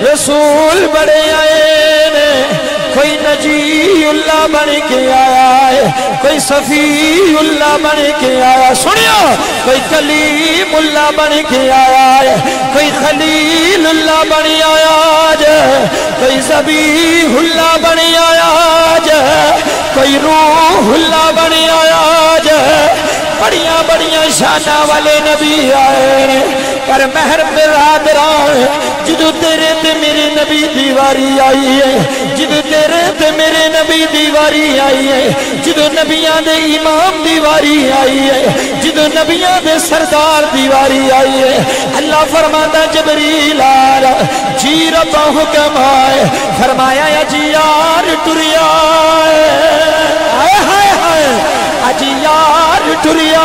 رسول بڑے آئے نے کوئی نجی اللہ بن کے آیا ہے کوئی صفی اللہ بن کے آیا سنیو کوئی کلیم اللہ بن کے آیا ہے کوئی خلیل اللہ بن آیا ہے کوئی ذبیح اللہ بن آیا ہے کوئی روح اللہ بن آیا ہے بڑیاں بڑیاں شانہ والے نبی آئے پر مہر برادران جدو تیرے تے میرے نبی دیواری آئی ہے جدو تیرے تے میرے نبی دیواری آئی ہے جدو نبیاں دے امام دیواری آئی ہے جدو نبیاں دے سردار دیواری آئی ہے اللہ فرماتا جبریل آرہ جی ربا حکم آئے فرمایا یا جی یار ٹریا آئے ہائے ہائے اج یار ٹریا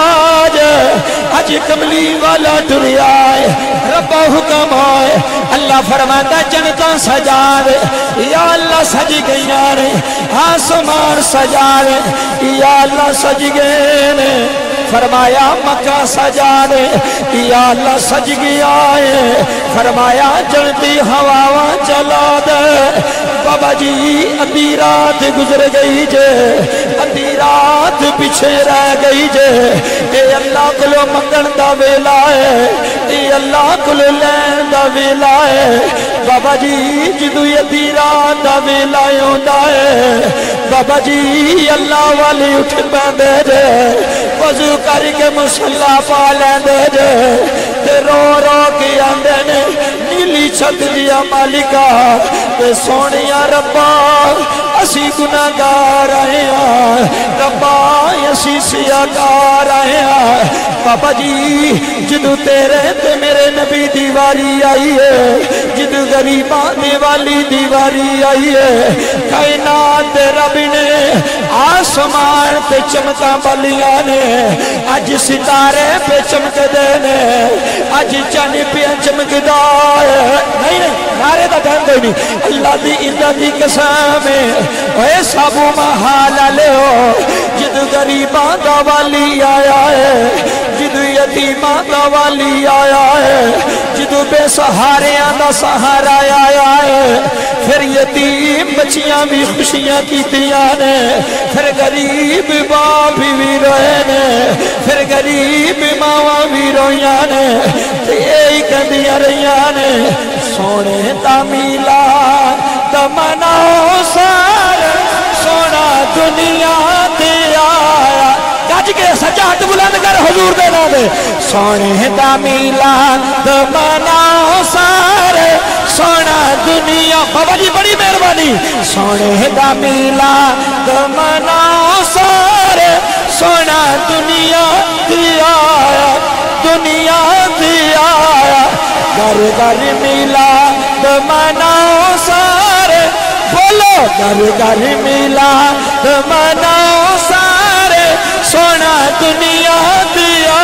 اج کملی والا ٹریا ربا حکم آئے اللہ فرماتا جنتا سجا دے یا اللہ سج گئیاں نے آسمان سجا دے یا اللہ سج گئے نے فرمایا مکہ سجا دے یا اللہ سج گیا ہے فرمایا جلدی ہواواں چلا دے بابا جی ادھی رات گزر گئی جے ادھی رات پیچھے رہ گئی جے اے اللہ کلو منگن دا ویلا ہے اے اللہ کلو لین دا ویلا ہے بابا جی جدو ادھی رات دا ویلا ہوندا ہے بابا جی اللہ والی اٹھ پیندے جے وضو کر کے مصلا پا لیندے جے تے رو رو کے آندے نے نیلی چھت دیا مالکا تے سونیا ربا اسی گناہگار آئے ہیں ربا اسی سیاکار آئے ہیں بابا جی جدو تیرے تے میرے نبی دیواری آئی ہے جدو غریبان دیوالی دیواری آئی ہے کائنات رب نے آسمان پہ چمکا بلیاں نے آج ستارے پہ چمک دینے آج چاند پہ چمک دائے نہیں نارے دا ٹائم کوئی نہیں اللہ دی اللہ دی قسم اے سابو محالہ لے ہو جدو غریبان دا والی آیا ہے جدو یتیمان دا والی آیا ہے جدو بے سہاریاں دا سہارا آیا ہے پھر یتیم بچیاں بھی خوشیاں کیتیاں نے پھر غریب باپ بھی روئے نے پھر غریب ماواں بھی رویاں نے تے کندیاں رہیاں نے سونے دا میلا تمناؤ سار سونا دنیا دیا گج کے سجاد بلند کر حضور دے نا دے سونے دا میلا تمناؤ سار سونا دنیا بابا جی بڑی مہربانی سونے دا میلا تمناؤ سار سونا دنیا دیا دنیا دیا گر گر میلا تمناؤ سارے بولو گر گر میلا تمناؤ سارے سونا دنیا دیا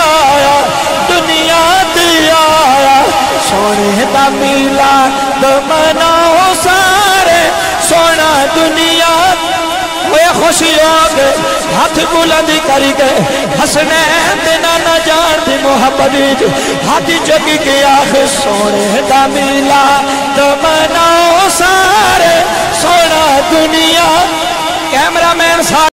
دنیا دیا سونے دا میلا تمناؤ سارے سونا دنیا وہ خوشی ہو گئے ہاتھ بلند کر گئے حسنین دینا نہ جان دی محبت ہاتھ جگ گیا سونے دا میلا تمناؤ سارے سونا دنیا کیمرہ مین